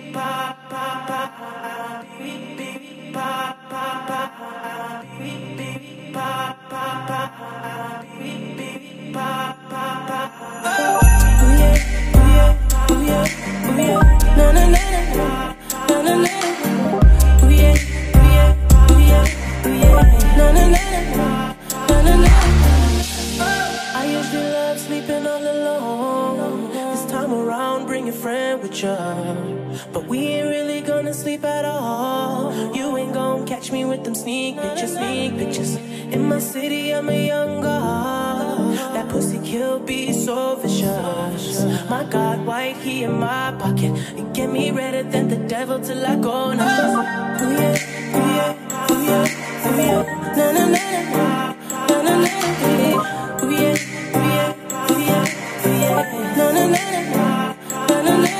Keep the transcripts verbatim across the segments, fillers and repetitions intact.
But we ain't really gonna sleep at all. You ain't gon' catch me with them sneak pictures, sneak pictures. In my city, I'm a young god. That pussy kill be so vicious. My God, white, he in my pocket. It get me redder than the devil till I go now. Ooh yeah, ooh yeah, ooh yeah, ooh yeah. Na na na na, na na na na. Ooh yeah, ooh yeah, ooh yeah, ooh yeah. Na na na na, na na na na.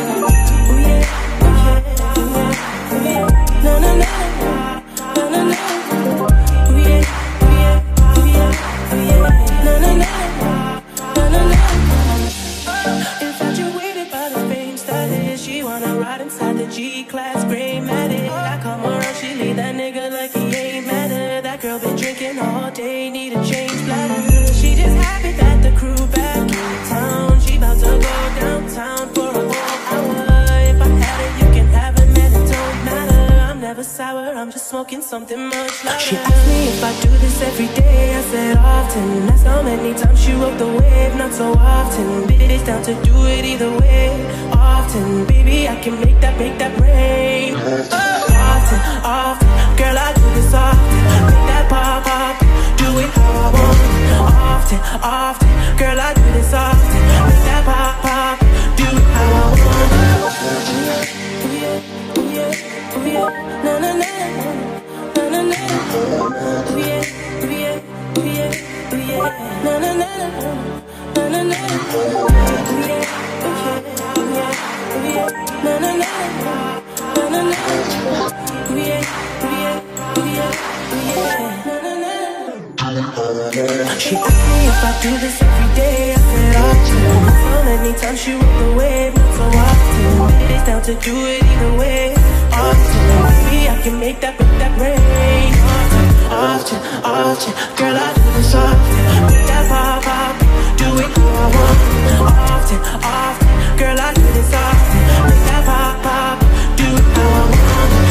Infatuated by the fame status, she wanna ride inside the G-Class gray matted. I come around, she leave that nigga like he ain't matter. That girl been drinking all day, need a change bladder. She just happy that the crew back in town. She about to go downtown for a whole hour. If I had it, you can have it, man, it don't matter. I'm never sour, I'm just smoking something much louder. She asked me if I do this every day, I said often. That's how many times she rode the wave, not so often. Bitch down to do it either way, often. Baby, I can make that, make that rain. Often, often, girl, I do this often. Make that pop, pop, do it how I want. Often, often, girl, I do this often. Make that pop, pop, do it how I want. Ooh yeah, ooh yeah, ooh yeah, na na na na na na. Ooh yeah, ooh yeah, ooh yeah, ooh yeah, na na na na na na na. Ooh yeah, ooh yeah, ooh yeah, ooh yeah, na na na na na na. Ooh yeah, ooh yeah, ooh yeah, ooh yeah, na na na. She asked me if I do this every day, I said often. So many times she rode the wave, not so often. It's down to do it either way, often. Maybe I can make that, make that rain. Often, often, often, girl, I do this often. Make that pop, pop, do it how I want. Often, often, girl, I do this often. Make that pop, pop, do it how I want.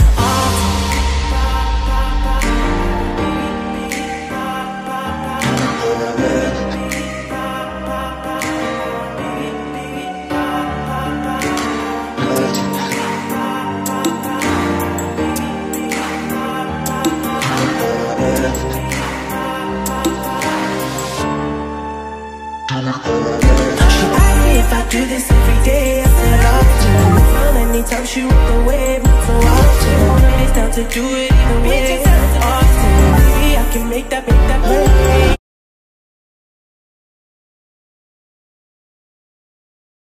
Do this every day, I said often. So many times she rode the wave, not so often. It's down to do it either way, often.